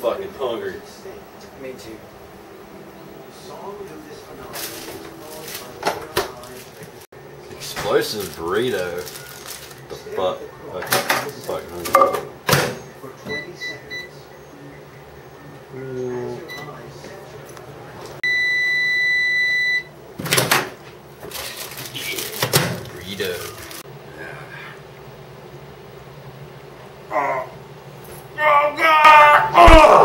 fucking hungry. Me too. Explosive burrito. The fuck? Okay. Fucking hungry. Burrito. Oh God! Oh!